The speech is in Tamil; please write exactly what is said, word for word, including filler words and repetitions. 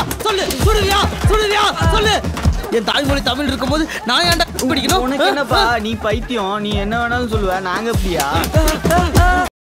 சொல்லு சுடுவியா சுடுவியா சொல்லு. என் தாய்மொழி தமிழ் இருக்கும்போது நான் ஏன்டா படிக்கணும்? உனக்கு என்னப்பா, நீ பைத்தியம், நீ என்ன வேணாலும் சொல்லுவ, நாங்க அப்படியா?